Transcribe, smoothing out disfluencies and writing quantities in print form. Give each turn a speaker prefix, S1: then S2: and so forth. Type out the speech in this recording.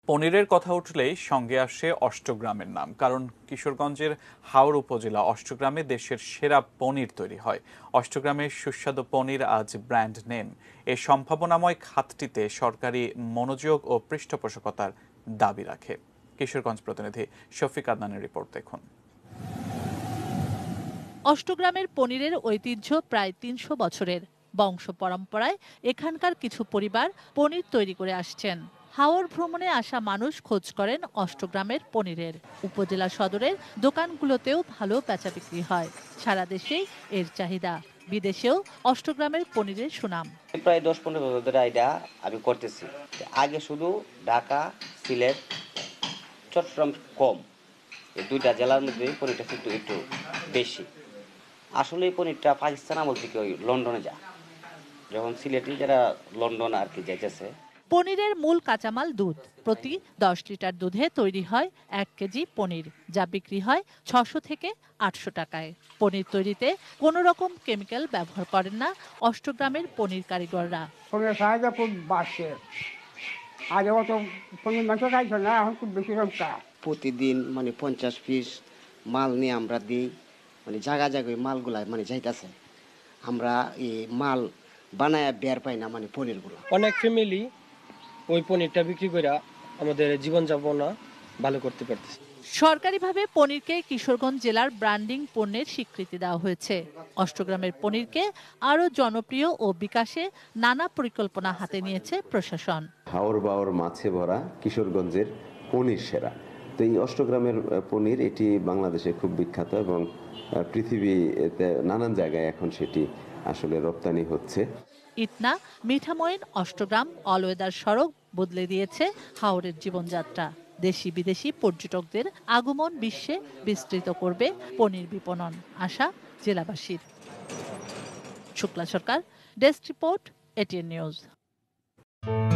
S1: পনিরের কথা উঠলেই সঙ্গে আসে অষ্টগ্রামের নাম, কারণ কিশোরগঞ্জের হাওর উপজেলা অষ্টগ্রামে দেশের সেরা পনির তৈরি হয়। অষ্টগ্রামের সুস্বাদু পনির আজ ব্র্যান্ড নেম। এই সম্ভাবনাময় খাতটিতে সরকারি মনোযোগ ও পৃষ্ঠপোষকতার দাবি রাখে। কিশোরগঞ্জ প্রতিনিধি শফিক আদনানের রিপোর্ট দেখুন।
S2: অষ্টগ্রামের পনিরের ঐতিহ্য প্রায় ৩০০ বছরের। বংশ পরম্পরায় এখানকার কিছু পরিবার পনির তৈরি করে আসছেন। হাওর ভ্রমণে আসা মানুষ খোঁজ করেন অষ্টগ্রামের পনিরের। উপজেলা সদরের দোকানগুলোতেও ভালো বেচা বিক্রি হয়। সারা দেশেই এর চাহিদা। বিদেশেও অষ্টগ্রামের পনিরের সুনাম।
S3: প্রায় ১০-১৫ বছর ধরে এটা আমি করতেছি। আগে শুধু ঢাকা, সিলেট, চট্টগ্রাম কম, এই দুইটা জেলার মধ্যে পনিরটা একটু বেশি। আসলে এই পনিরটা পাকিস্তান আমল থেকে ওই লন্ডনে যায়, যখন সিলেটি যারা লন্ডন আর কি যাইতেছে।
S2: পনিরের মূল কাঁচামাল দুধ। প্রতি ১০ লিটার দুধে তৈরি হয় ১ কেজি পনির, যা বিক্রি হয় ৬০০ থেকে ৮০০ টাকায়। পনির তৈরিতে কোনো রকম কেমিক্যাল ব্যবহার করেন না অষ্টগ্রামের পনির কারিগররা।
S4: পনিরের চাহিদা খুব বাড়ছে। আগে অত পনির মাংস খাইতো না, এখন খুব বেশি রকম খায়।
S3: প্রতিদিন ৫০ পিস মাল নিয়ে আমরা দিই, জায়গা জায়গায় মালগুলা যাইতেছে। আমরা এই মাল বানায় বের পাই না, পনিরগুলো।
S5: অনেক ফ্যামিলি ওই পনিরটা বিক্রি করে আমাদের জীবনযাপন ভালো করতে পারতেছে।
S2: সরকারিভাবে পনিরকে কিশোরগঞ্জ জেলার ব্র্যান্ডিং পণ্যের স্বীকৃতি দেওয়া হয়েছে। অষ্টগ্রামের পনিরকে আরও জনপ্রিয় ও বিকাশে নানা পরিকল্পনা হাতে নিয়েছে প্রশাসন।
S6: হাওর বাওর মাছে ভরা কিশোরগঞ্জের পনির সেরা। তো এই অষ্টগ্রামের পনির এটি বাংলাদেশে খুব বিখ্যাত এবং পৃথিবীতে নানান জায়গায় এখন সেটি আসলে রপ্তানি হচ্ছে।
S2: ইটনা মিঠামইন অষ্টগ্রাম অলওয়েদার সড়ক বদলে দিয়েছে হাওরের জীবনযাত্রা। দেশি বিদেশি পর্যটকদের আগমন বিশ্বে বিস্তৃত করবে পনির বিপণন, আশা জেলাবাসীর। Shukla Sarkar, desk report, ATN news.